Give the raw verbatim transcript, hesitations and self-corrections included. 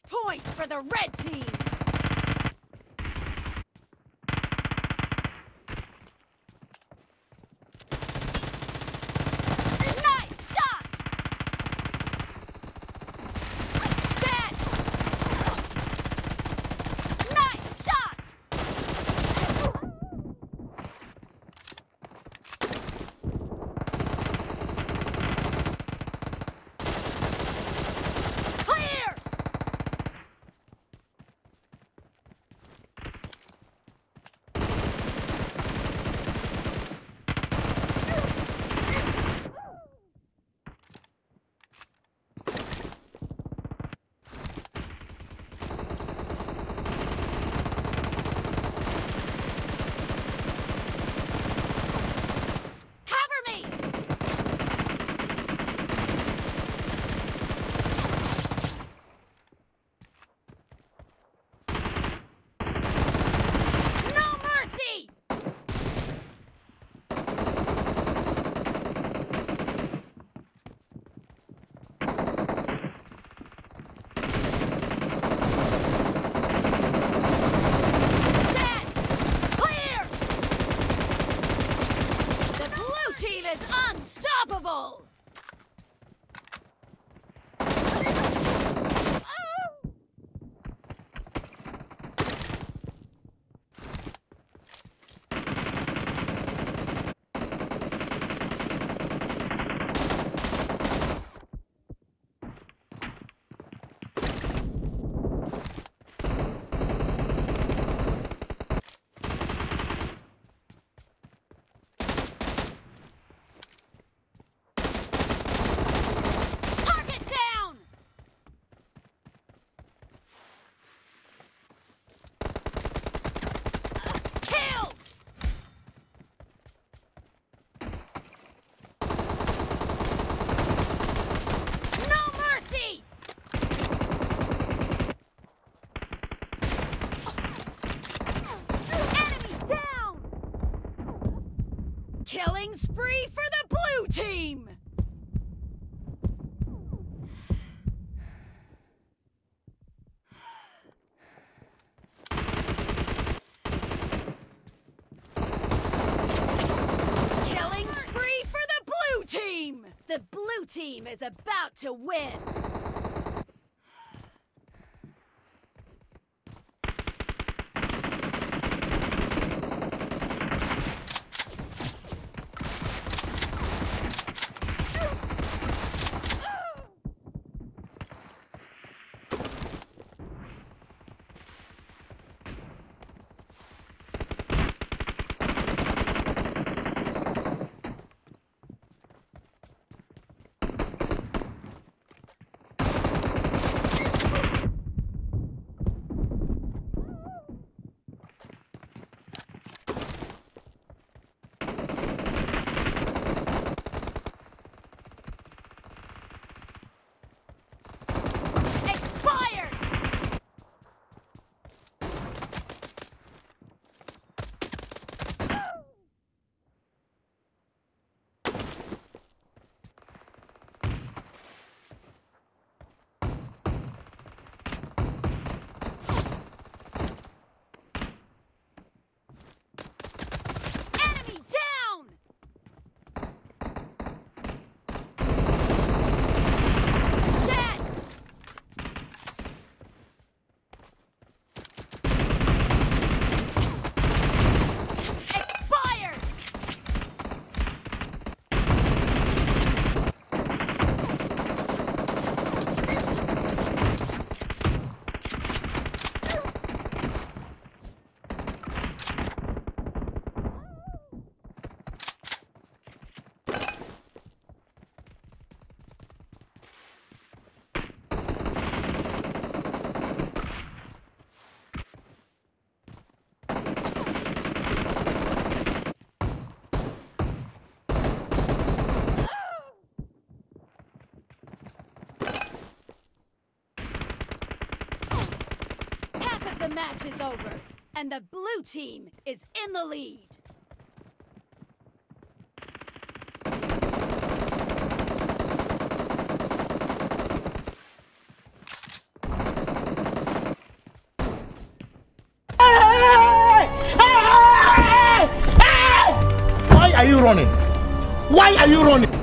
point for the red team! Nice shot! Dead! Nice shot! Clear! Cover me! No mercy! Dead! Clear! The blue team is unstoppable! Target down! Killed! No mercy! Enemy down! Killing spree for the blue team! Killing spree for the blue team! The blue team is about to win! Expired! Enemy down! Dead! Expired! Half of the match is over, and the blue team is in the lead. you running? Why are you running?